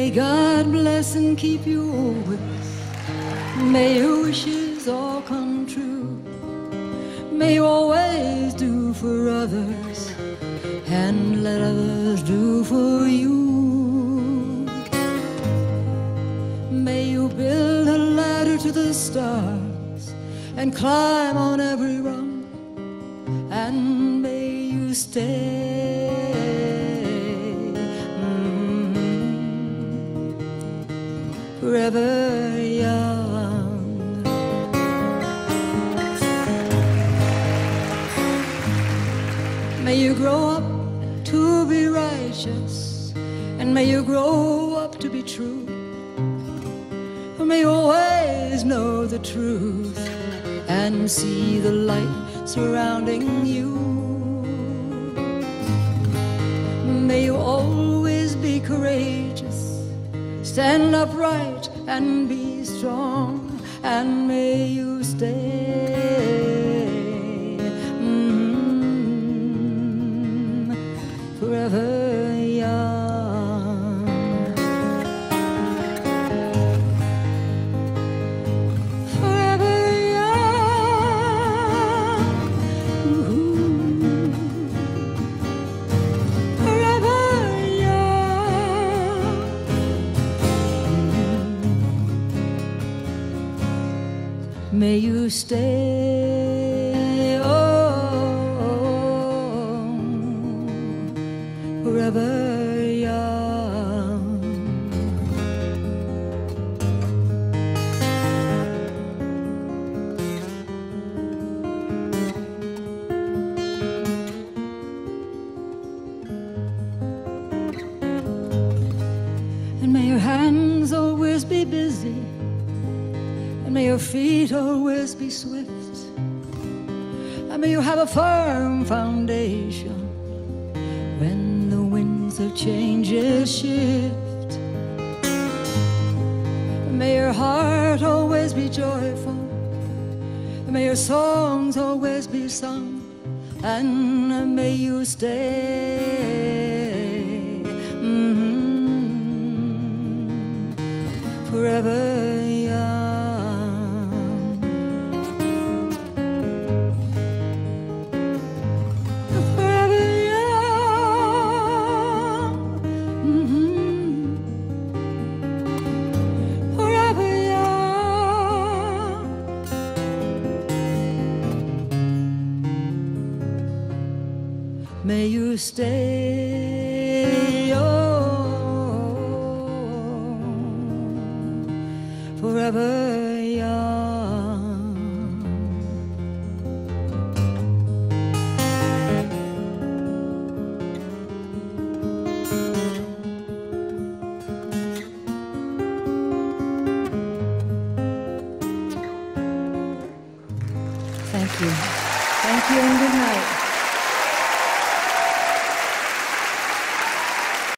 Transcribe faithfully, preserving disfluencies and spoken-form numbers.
May God bless and keep you always. May your wishes all come true. May you always do for others and let others do for you. May you build a ladder to the stars and climb on every rung, and may you stay mm, forever young. May you grow up to be righteous, and may you grow up to be true. May you always know the truth and see the light surrounding you. May you always be courageous, stand upright and be strong, and may you stay mm, forever young. May you stay, oh, forever young. And may your hands always be busy, and may your feet always be swift, and may you have a firm foundation when the winds of changes shift. And may your heart always be joyful, and may your songs always be sung, and may you stay mm-hmm, forever young. May you stay, oh, forever young. Thank you. Thank you and good night.